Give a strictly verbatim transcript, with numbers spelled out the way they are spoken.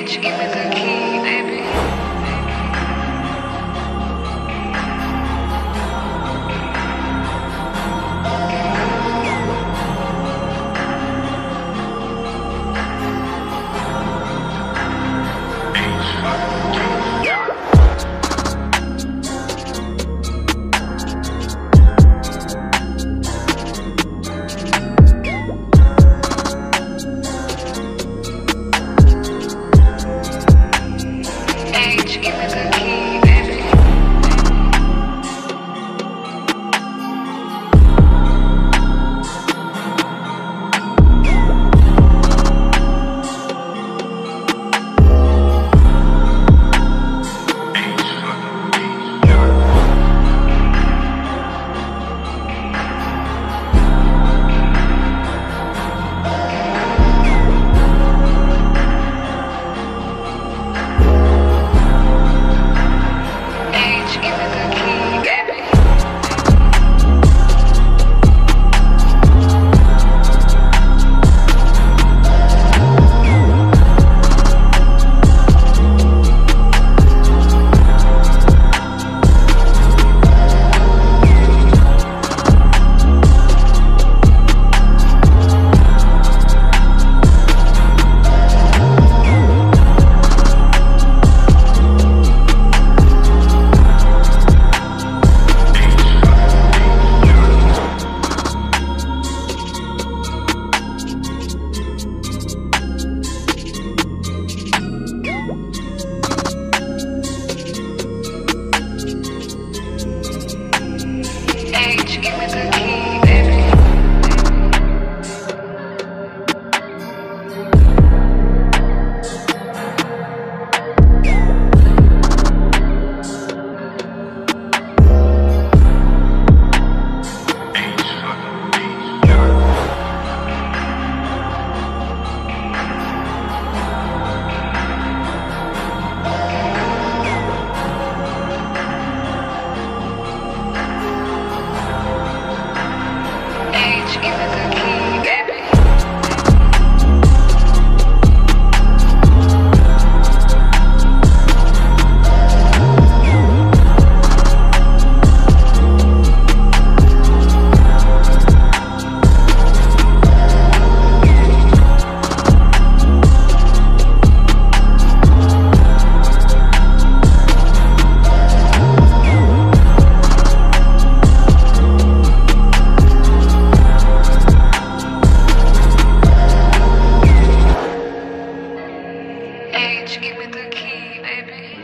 Age, give me the key, baby. Age, give me the key, baby. Age, give me the key, baby. Age, give me the key, baby. Age, give me the key, baby. Age, give me the key, baby.